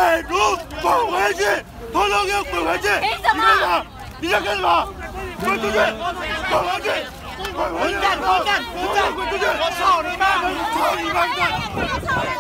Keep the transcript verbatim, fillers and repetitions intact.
快如滚回去，统统给我滚回去！ 凭什么？ 你想干什么？滚出去！滚回去！滚回去！滚蛋！滚蛋！滚蛋！滚出去！我操你妈！操你妈蛋！